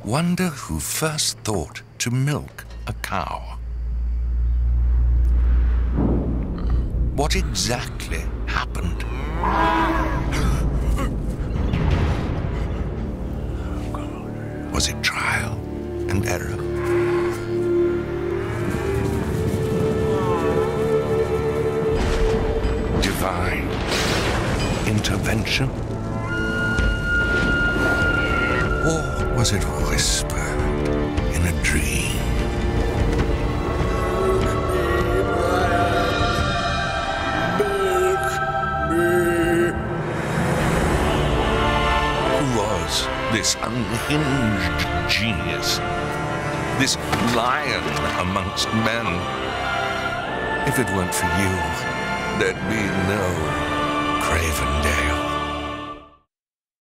Wonder who first thought to milk a cow. What exactly happened? Was it trial and error? Divine intervention? Or was it whispered in a dream? Who was this unhinged genius? This lion amongst men? If it weren't for you, there'd be no Cravendale.